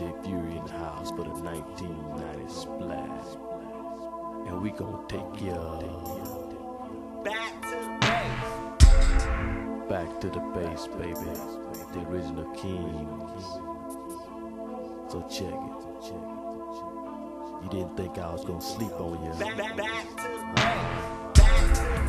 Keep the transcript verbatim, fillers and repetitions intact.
J Fury in the house for the nineteen ninety splash. And we gon' take care of Back to the base. Back to the base, baby. The original Kings. So check it. Check it. You didn't think I was gonna sleep on you. Back, back, back to the base. Back to the